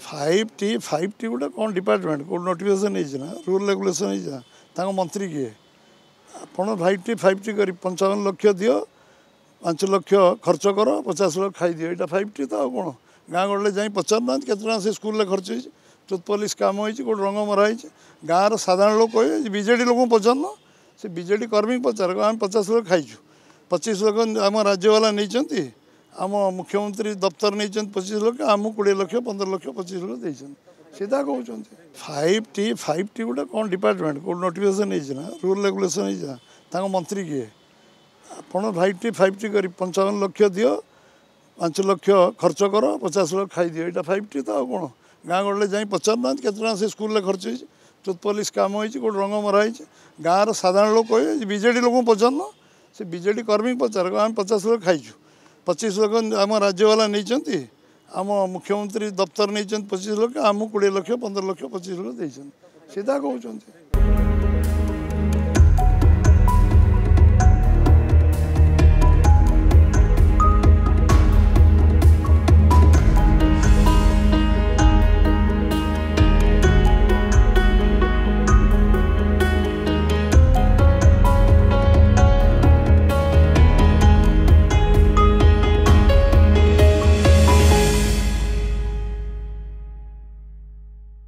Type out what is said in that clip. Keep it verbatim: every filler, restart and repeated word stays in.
Five T five T गोटे कौन department कौन नोटिफिकेशन ना रूल रेगुलेसन ना मंत्री किए आप फाइव टी फाइव टी कर पंचावन लक्ष दियो पांच लक्ष खर्च कर पचास लक्ष खाई दियो यहाँ फाइव टी तो कौन गाँ गड़े जा पचार ना के से स्कूल खर्च हो टूथ पॉलिश काम हो रंग मराई गाँव साधारण लोक कहे बीजेडी लोक पचार से बीजेडी कर्मी पचार आम पचास लक्ष खाईचु पच्चीस लक्ष आम राज्यवाला नहीं आम मुख्यमंत्री दफ्तर नहीं पच्चीस लक्ष आम कोड़े लक्ष पंद्रह लक्ष पच्चीस लक्ष देते सीधा कहते फाइव टी फाइव टी गोटे कौन डिपार्टमेंट कौन नोटिफिकेशन ना रूल रेगुलेसन ना मंत्री किए आप फाइव टी फाइव टी कर पंचावन लक्ष दियो पांच लक्ष खर्च कर पचास लक्ष खाई दियो यहाँ फाइव टी तो कौन गाँ गड़े जा पचार ना के से स्कूल खर्च हो टूथ पॉलिश काम हो रंग मराई गाँव साधारण लोक कहे बीजेडी लोक पचार से बीजेडी कर्मी पचार आम पचास लक्ष खाईचु पच्चीस लक्ष आम राज्यवाला नहीं आम मुख्यमंत्री दफ्तर नहीं पच्चीस लक्ष आम कोड़े लक्ष पंद्रह लक्ष पच्चीस लक्ष देते सीधा कहते।